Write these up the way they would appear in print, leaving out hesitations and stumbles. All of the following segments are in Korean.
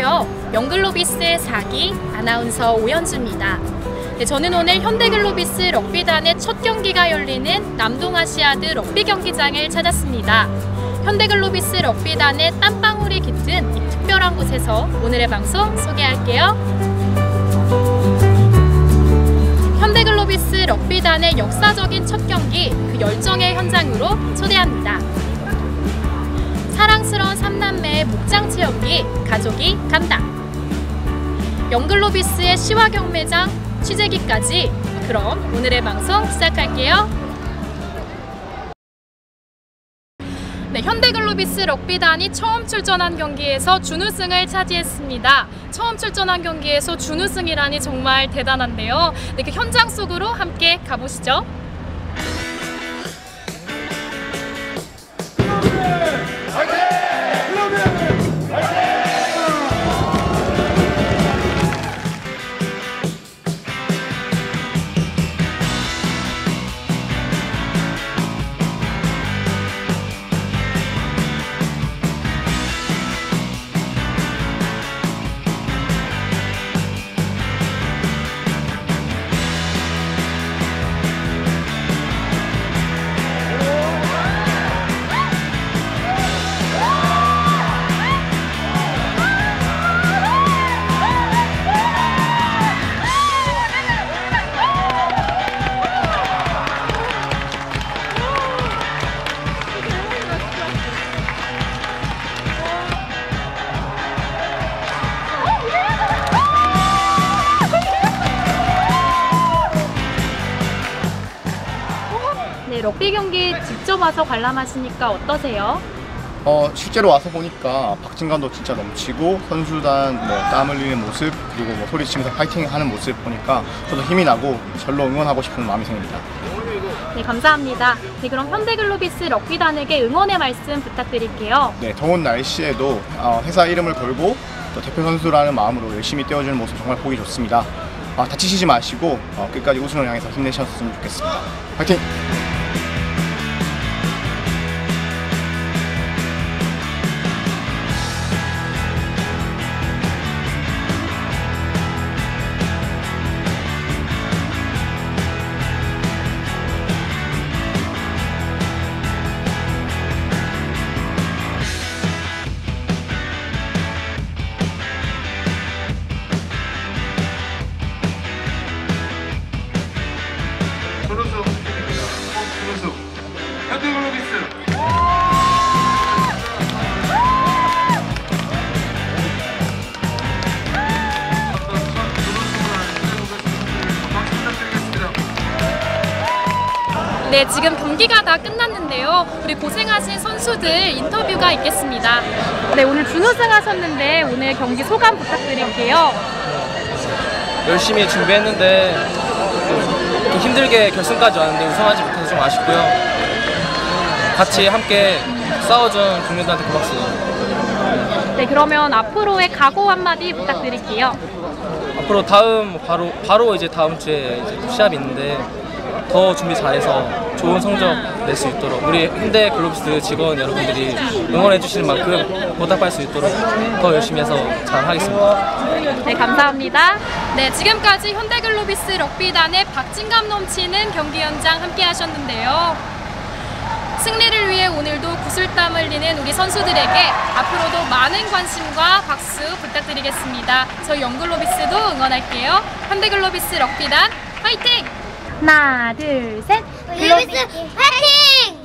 안녕하세요. 영글로비스의 4기 아나운서 오현주입니다. 네, 저는 오늘 현대글로비스 럭비단의 첫 경기가 열리는 남동아시아드 럭비 경기장을 찾았습니다. 현대글로비스 럭비단의 땀방울이 깃든 이 특별한 곳에서 오늘의 방송 소개할게요. 현대글로비스 럭비단의 역사적인 첫 경기, 그 열정의 현장으로 초대합니다. 사랑스러운 3남매의 목장체험기 가족이 간다. 영글로비스의 시화 경매장 취재기까지. 그럼 오늘의 방송 시작할게요. 네, 현대글로비스 럭비단이 처음 출전한 경기에서 준우승을 차지했습니다. 처음 출전한 경기에서 준우승이라니 정말 대단한데요. 네, 그 현장 속으로 함께 가보시죠. 네, 럭비 경기 직접 와서 관람하시니까 어떠세요? 실제로 와서 보니까 박진감도 진짜 넘치고 선수단 땀 흘리는 모습, 그리고 소리치면서 파이팅하는 모습 보니까 저도 힘이 나고 절로 응원하고 싶은 마음이 생깁니다. 네, 감사합니다. 네, 그럼 현대글로비스 럭비단에게 응원의 말씀 부탁드릴게요. 네, 더운 날씨에도 회사 이름을 걸고 또 대표 선수라는 마음으로 열심히 뛰어주는 모습 정말 보기 좋습니다. 다치시지 마시고 끝까지 우승을 향해서 힘내셨으면 좋겠습니다. 파이팅! 준우승 현대글로비스. 네, 지금 경기가 다 끝났는데요. 우리 고생하신 선수들 인터뷰가 있겠습니다. 네, 오늘 준우승 하셨는데 오늘 경기 소감 부탁드릴게요. 열심히 준비했는데 좀 힘들게 결승까지 왔는데 우승하지 못해서 좀 아쉽고요. 같이 함께 싸워준 동료들한테 고맙습니다. 네, 그러면 앞으로의 각오 한마디 부탁드릴게요. 앞으로 바로 이제 다음 주에 이제 시합이 있는데 더 준비 잘해서 좋은 성적 낼 수 있도록 우리 현대글로비스 직원 여러분들이 응원해 주시는 만큼 보답할 수 있도록 더 열심히 해서 잘 하겠습니다. 네, 감사합니다. 네, 지금까지 현대글로비스 럭비단의 박진감 넘치는 경기 현장 함께 하셨는데요. 승리를 위해 오늘도 구슬땀 흘리는 우리 선수들에게 앞으로도 많은 관심과 박수 부탁드리겠습니다. 저희 영글로비스도 응원할게요. 현대글로비스 럭비단 화이팅! 하나, 둘, 셋! 글로비스 파이팅!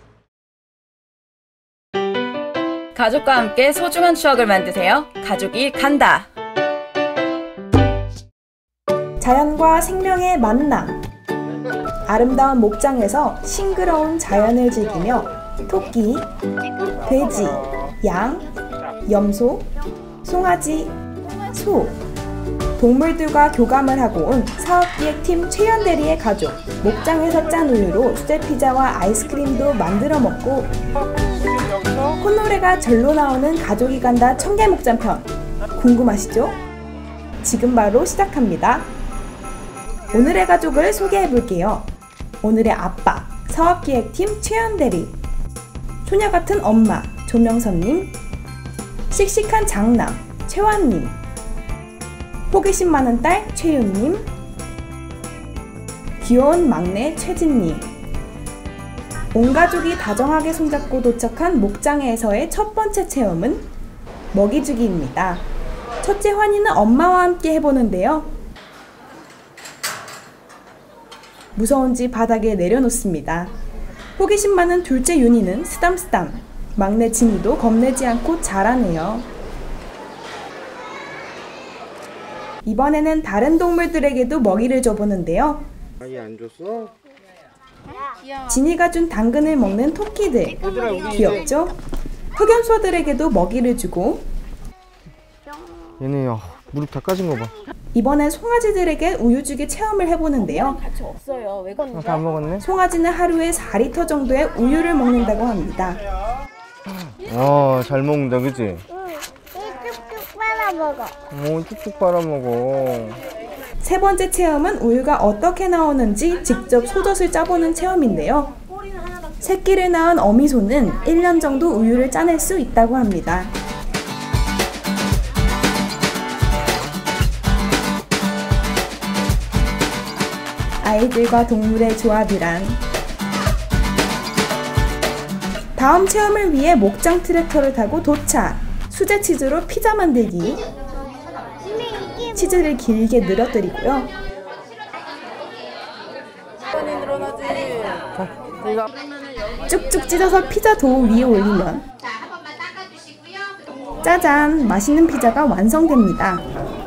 가족과 함께 소중한 추억을 만드세요. 가족이 간다. 자연과 생명의 만남. 아름다운 목장에서 싱그러운 자연을 즐기며 토끼, 돼지, 양, 염소, 송아지, 소, 동물들과 교감을 하고 온 사업기획팀 최현대리의 가족. 목장에서 짠 우유로 수제피자와 아이스크림도 만들어 먹고 콧노래가 절로 나오는 가족이 간다 청계목장편. 궁금하시죠? 지금 바로 시작합니다. 오늘의 가족을 소개해 볼게요. 오늘의 아빠, 사업기획팀 최현대리, 소녀같은 엄마 조명선님, 씩씩한 장남 최환님, 호기심 많은 딸 최윤님, 귀여운 막내 최진님. 온 가족이 다정하게 손잡고 도착한 목장에서의 첫 번째 체험은 먹이주기입니다. 첫째 환희는 엄마와 함께 해보는데요. 무서운지 바닥에 내려놓습니다. 호기심 많은 둘째 윤희는 쓰담쓰담, 막내 진이도 겁내지 않고 잘하네요. 이번에는 다른 동물들에게도 먹이를 줘보는데요. 아예 안 줬어? 진이가 준 당근을 먹는 토끼들, 귀엽죠? 흑염소들에게도 먹이를 주고, 얘네 무릎 다 까진 거 봐. 이번엔 송아지들에게 우유주기 체험을 해보는데요. 다 먹었네? 송아지는 하루에 4리터 정도의 우유를 먹는다고 합니다. 잘 먹는다, 그치? 쭉쭉 빨아먹어. 쭉쭉 빨아먹어. 세 번째 체험은 우유가 어떻게 나오는지 직접 소젖을 짜보는 체험인데요. 새끼를 낳은 어미소는 1년 정도 우유를 짜낼 수 있다고 합니다. 아이들과 동물의 조합이란. 다음 체험을 위해 목장 트랙터를 타고 도착. 수제 치즈로 피자 만들기. 치즈를 길게 늘어뜨리고요. 쭉쭉 찢어서 피자 도우 위에 올리면 짜잔! 맛있는 피자가 완성됩니다.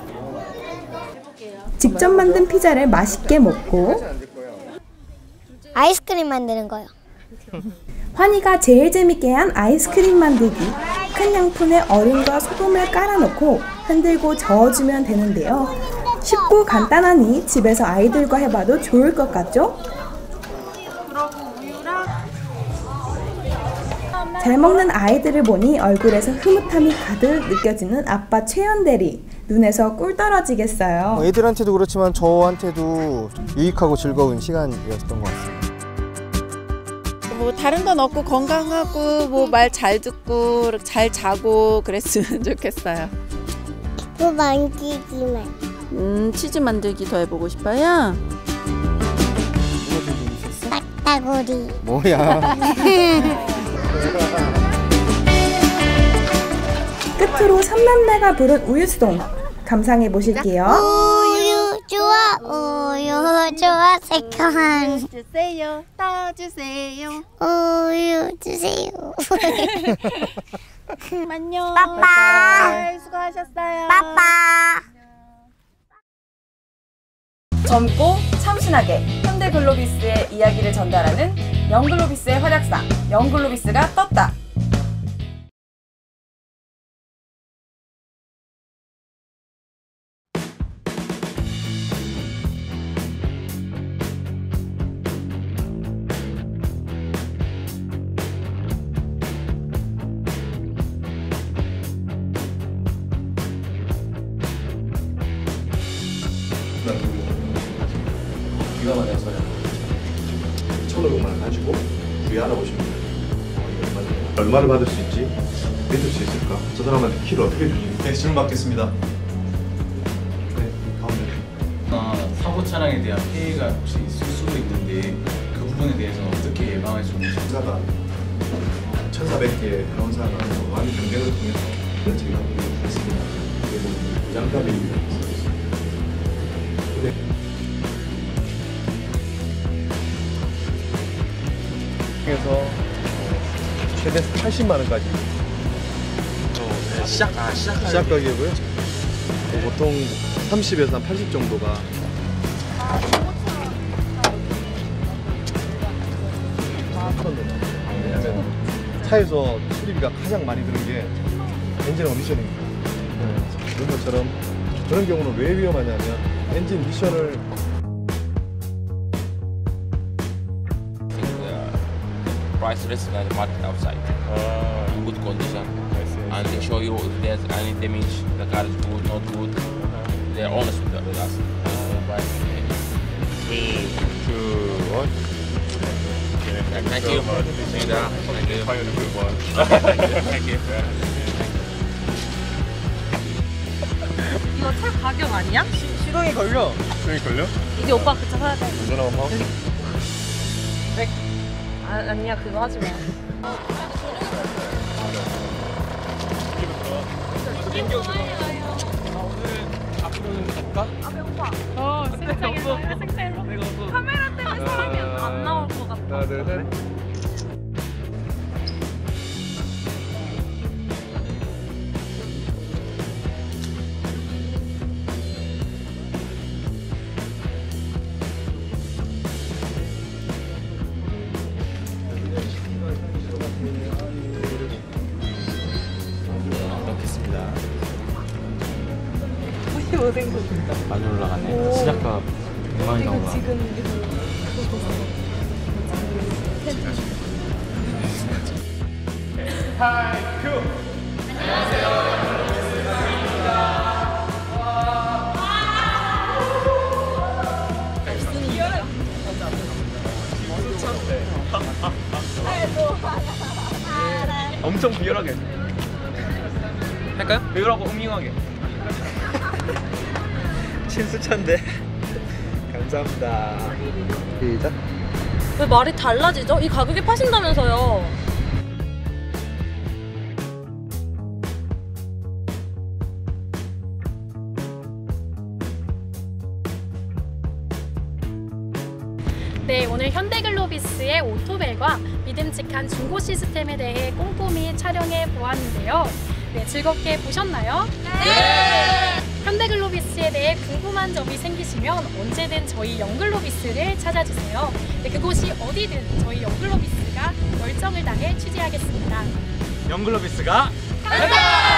직접 만든 피자를 맛있게 먹고 아이스크림 만드는 거요. 환희가 제일 재밌게 한 아이스크림 만들기. 큰 양푼에 얼음과 소금을 깔아놓고 흔들고 저어주면 되는데요. 쉽고 간단하니 집에서 아이들과 해봐도 좋을 것 같죠? 잘 먹는 아이들을 보니 얼굴에서 흐뭇함이 가득 느껴지는 아빠 최현 대리. 눈에서 꿀 떨어지겠어요. 애들한테도 그렇지만 저한테도 유익하고 즐거운 시간이었던 것 같습니다. 뭐 다른 건 없고 건강하고 뭐 말 잘 듣고 잘 자고 그랬으면 좋겠어요. 또 만지기만. 치즈 만들기 더 해보고 싶어요? 딱따구리. 뭐야? 끝으로 삼남매가 부른 우유송 감상해 보실게요. 우유 좋아, 우유 좋아, 새콤한 주세요, 떠주세요. 우유 주세요. 안녕. 빠빠. 수고하셨어요. 빠빠. 젊고 참신하게 현대글로비스의 이야기를 전달하는 영글로비스의 활약상, 영글로비스가 떴다. 비가 많이 와서 1,500만 원 가지고 주위 알아보시면 돼요. 얼마를 받을 수 있지? 믿을 수 있을까? 저 사람한테 키를 어떻게 주지? 네, 질문 받겠습니다. 네, 가운데. 사고 차량에 대한 피해가 혹시 있을 수도 있는데 그 부분에 대해서 어떻게 예방할 수 있는지. 공사가 1,400개의 변호사가 많은 경쟁을 통해서 저희가 했습니다. 그리고 부장감이 있습니다. 그래서 최대 80만 원까지 시작 가격이고요. 보통 30에서 한 80 정도가 왜냐면 차에서 수리비가 가장 많이 드는 게 엔진 미션입니다. 이런 것처럼 그런 경우는 왜 위험하냐면 엔진 미션을 price risk and market outside in good condition and they show you if there's any damage, the car is good, not good. They're honest with us. 3, 2, 1. Thank you. Thank you. 자격 아니야? 시동이 걸려. 시동이 걸려? 이제 오빠 그차 사야 돼. 운전 한번 하고. 아니야 그거 하지 마. 카메라 때문에 사람이 안 나올 것 같아. 하나, 둘, 셋. 넣겠습니다. 95생도. 많이 올라가네. 시작가 100만이 나오나. 엄청 비열하게. 할까요? 비열하고 음흉하게. 친수찬데. 감사합니다. 시작. 왜 말이 달라지죠? 이 가격에 파신다면서요. 네, 오늘 현대글로비스의 오토벨과 믿음직한 중고 시스템에 대해 꼼꼼히 촬영해 보았는데요. 네, 즐겁게 보셨나요? 네! 현대글로비스에 대해 궁금한 점이 생기시면 언제든 저희 영글로비스를 찾아주세요. 네, 그곳이 어디든 저희 영글로비스가 열정을 다해 취재하겠습니다. 영글로비스가 간다!